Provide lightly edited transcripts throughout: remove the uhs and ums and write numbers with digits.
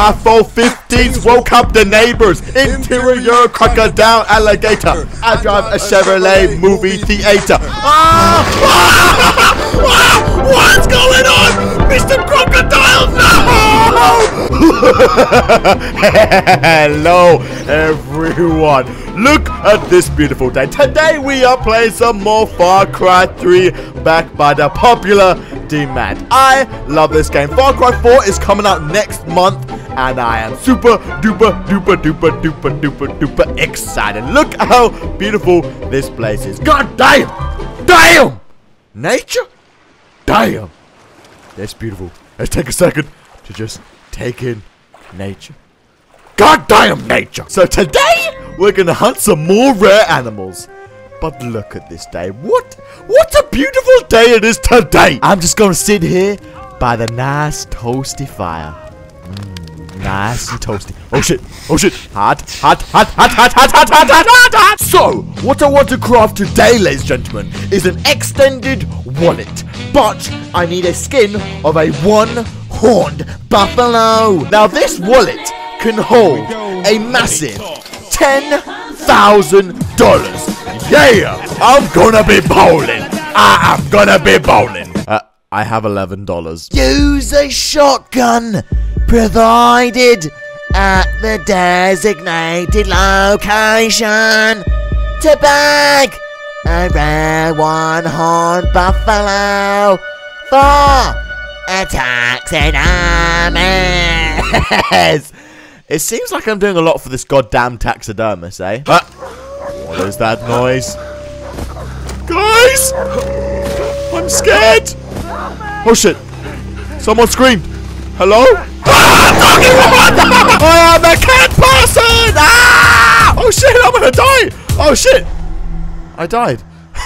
My 415s woke up the neighbors. Interior crocodile alligator. I drive a Chevrolet movie theater. What's going on? Mr. Crocodile, no! Hello, everyone. Look at this beautiful day. Today we are playing some more Far Cry 3 backed by the popular demand. I love this game. Far Cry 4 is coming out next month and I am super duper excited. Look how beautiful this place is. God damn! Damn! Nature? Damn! That's beautiful. Let's take a second to just take in nature. God damn nature! So today we're gonna hunt some more rare animals. But look at this day. What a beautiful day it is today! I'm just gonna sit here by the nice toasty fire. Nice and toasty. Oh shit! Oh shit! Hot! So, what I want to craft today, ladies and gentlemen, is an extended wallet. But I need a skin of a one-horned buffalo. Now this wallet can hold a massive $10,000. Yeah! I'm gonna be bowling. I am gonna be bowling. I have $11. Use a shotgun provided at the designated location to bag a rare one-horned buffalo for a taxidermist. It seems like I'm doing a lot for this goddamn taxidermist, eh? What is that noise? Guys! I'm scared! Oh shit! Someone screamed! Hello? I am a cat person! Ah! Oh shit, I'm gonna die! Oh shit! I died.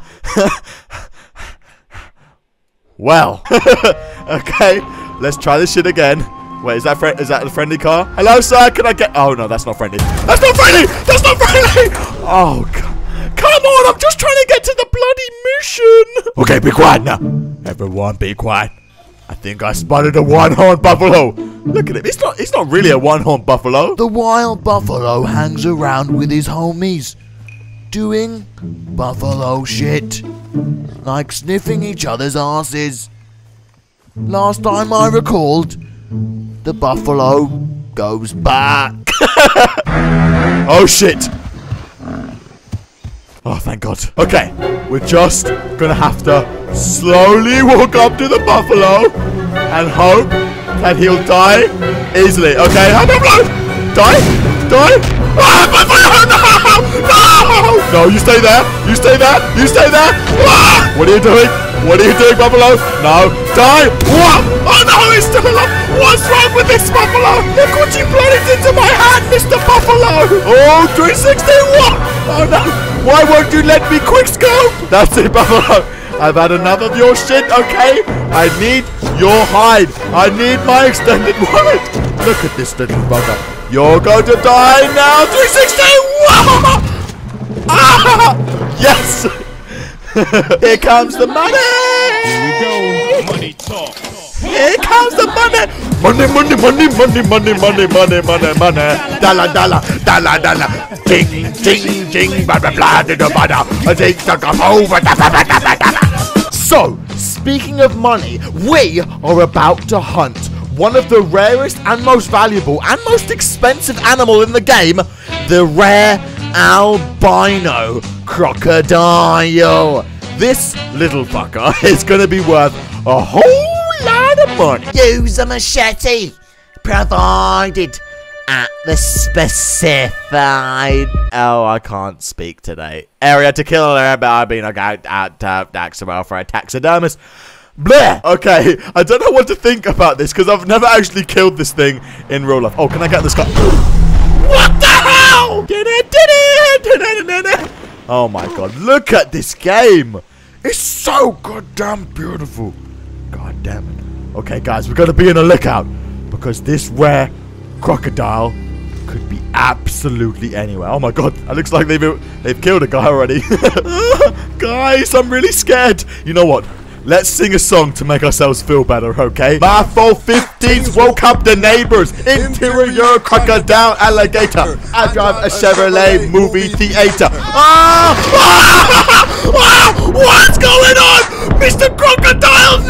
Well. Okay, let's try this shit again. Wait, is that a friendly car? Hello, sir, can I get... Oh, no, that's not friendly. That's not friendly! That's not friendly! Oh, God. Come on, I'm just trying to get to the bloody mission. Okay, be quiet now. Everyone, be quiet. I think I spotted a one-horned buffalo. Look at him. He's not really a one-horned buffalo. The wild buffalo hangs around with his homies, doing buffalo shit, like sniffing each other's asses. Last time I recalled, the buffalo goes back. Oh shit. Oh, thank God. Okay, we're just gonna have to slowly walk up to the buffalo and hope that he'll die easily. Okay, die, die. Ah, buffalo, no! No, you stay there. You stay there. You stay there. Ah! What are you doing? What are you doing, buffalo? No, die. What? Oh no, he's still alive. What's wrong with this buffalo? Look what you planted into my hand, Mr. Buffalo. Oh, 360. What? Oh no. Why won't you let me quickscope? That's it, buffalo. I've had enough of your shit, okay? I need your hide. I need my extended wallet. Look at this little bugger. You're going to die now. 360. Whoa! Ah! Yes. Here comes the money. Here we go. Money talk. Here comes the money. Money. Dollar. Ding. So, speaking of money, we are about to hunt one of the rarest and most valuable and most expensive animal in the game, the rare albino crocodile. This little fucker is going to be worth a whole lot of money. Use a machete provided at the specified... Oh, I can't speak today. Area to kill albino taxidermist for a taxidermist. Bleh! Okay, I don't know what to think about this because I've never actually killed this thing in real life. Oh, can I get this guy? What the hell? Oh my God, look at this game. It's so goddamn beautiful. God damn it. Okay, guys, we're going to be in a lookout because this rare crocodile could be absolutely anywhere. Oh my God, it looks like they've killed a guy already. Guys, I'm really scared. You know what? let's sing a song to make ourselves feel better, okay? My 415s woke up the neighbors. Interior crocodile alligator. I drive a Chevrolet movie theater. What's going on? Mr. Crocodile,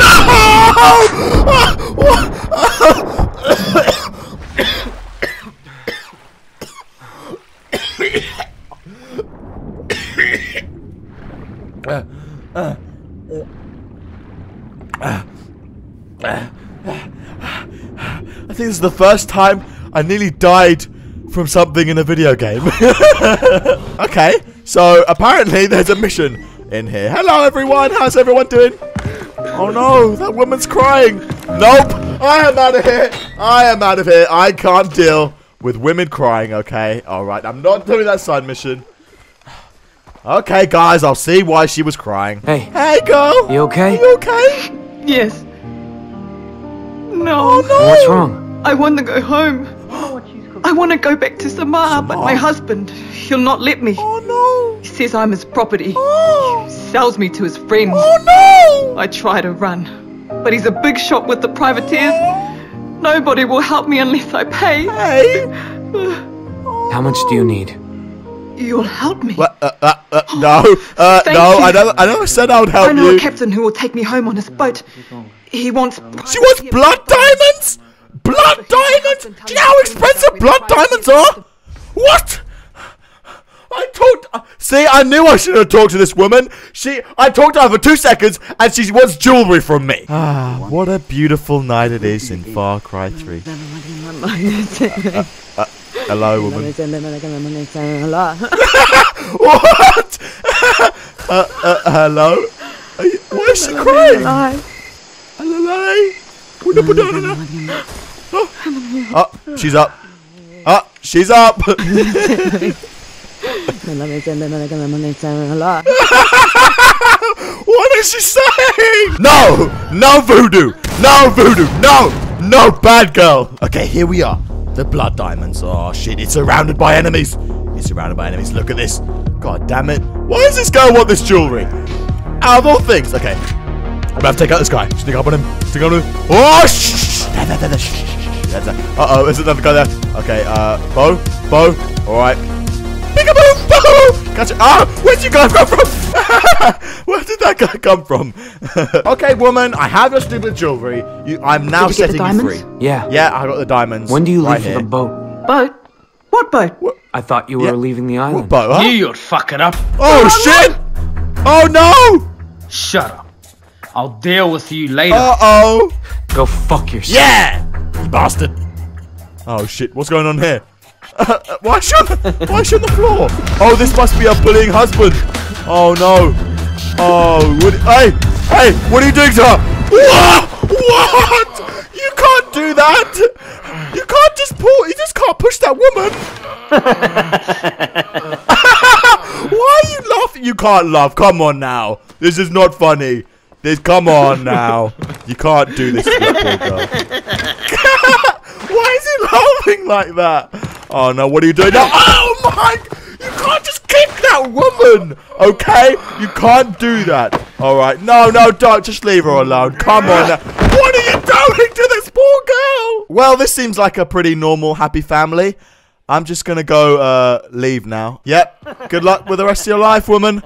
I think this is the first time I nearly died from something in a video game. Okay, so apparently there's a mission in here. Hello everyone, how's everyone doing? Oh no, that woman's crying. Nope, I am out of here. I am out of here. I can't deal with women crying, okay? Alright, I'm not doing that side mission. Okay, guys, I'll see why she was crying. Hey, girl. You okay? You okay? Yes. No. Oh, no. What's wrong? I want to go home. I want to go back to Samar, but my husband, he'll not let me. Oh, no. He says I'm his property. Oh. He sells me to his friends. Oh, no. I try to run, but he's a big shot with the privateers. Nobody will help me unless I pay. Hey. How much do you need? You'll help me. What? No. No, you. I never said I would help I know you. a captain who will take me home on his boat. He wants... She wants blood diamonds? Blood diamonds? Do you know how expensive blood diamonds are? What? See, I knew I should have talked to this woman. I talked to her for 2 seconds, and she wants jewelry from me. Ah, what a beautiful night it is in Far Cry 3. Hello, woman. What? Hello? Why is she crying? Hello? Oh, she's up. Oh, she's up. What is she saying? No! No voodoo! No voodoo! No! No bad girl! Okay, here we are. The blood diamonds. Oh shit, it's surrounded by enemies. It's surrounded by enemies. Look at this. God damn it. Why does this guy want this jewelry? Out of all things. Okay. I'm gonna have to take out this guy. Sneak up on him. Sneak up on him. Oh shh! Uh-oh, there's another guy there. Okay, Bo. Alright. Peekaboo! Boo! Catch it. Ah! Where'd you guys come from? Where did that guy come from? Okay, woman, I have your stupid jewelry. I'm now setting you free. Yeah. Yeah, I got the diamonds. When do you leave here. for the boat? Boat? What boat? What? I thought you were leaving the island. What boat, huh? You'd fuck it up. Oh, shit! Oh, no! Shut up. I'll deal with you later. Uh-oh! Go fuck yourself. Yeah! You bastard! Oh, shit, what's going on here? Why is she on the floor? Oh, this must be a bullying husband. Oh, no. Oh, hey, what are you doing to her? What? You can't do that. You can't just you just can't push that woman. Why are you laughing? You can't laugh. Come on now. This is not funny. Come on now. You can't do this to that poor girl. Why is he laughing like that? Oh no, what are you doing now? Oh my! You can't just kick that woman! Okay? You can't do that. Alright, no, don't. Just leave her alone. Come on now. What are you doing to this poor girl? Well, this seems like a pretty normal, happy family. I'm just gonna go, leave now. Yep. Good luck with the rest of your life, woman.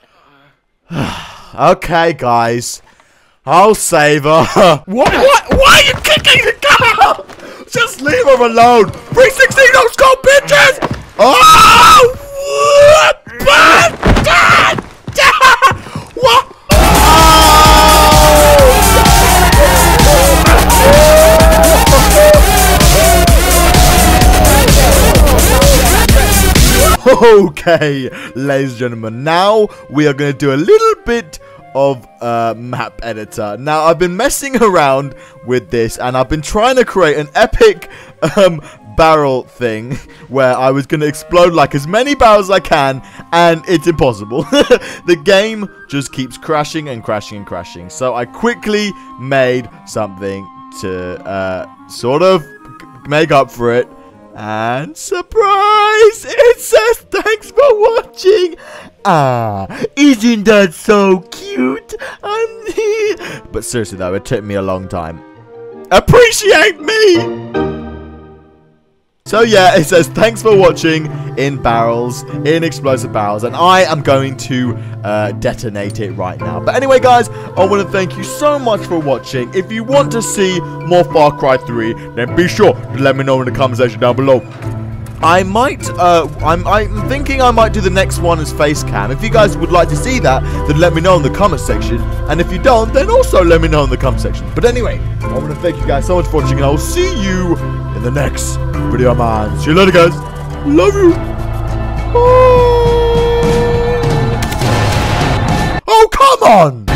Okay, guys. I'll save her. What? Why are you kicking the girl? Just leave her alone. 316, no scope, bitches! Oh! What? What? Okay, ladies and gentlemen, now we are going to do a little bit of map editor. Now, I've been messing around with this, and I've been trying to create an epic barrel thing where I was going to explode like as many barrels as I can, and it's impossible. The game just keeps crashing and crashing and crashing. So I quickly made something to sort of make up for it. And surprise! It says thanks for watching Isn't that so cute? But seriously though, it took me a long time. Appreciate me! So yeah, it says thanks for watching in barrels, in explosive barrels, and I am going to detonate it right now. But anyway guys, I want to thank you so much for watching. If you want to see more Far Cry 3, then be sure to let me know in the comment section down below. I might, I'm thinking I might do the next one as face cam. If you guys would like to see that, then let me know in the comment section. And if you don't, then also let me know in the comment section. But anyway, I want to thank you guys so much for watching, and I will see you in the next video, man. See you later, guys. Love you. Bye. Oh, come on.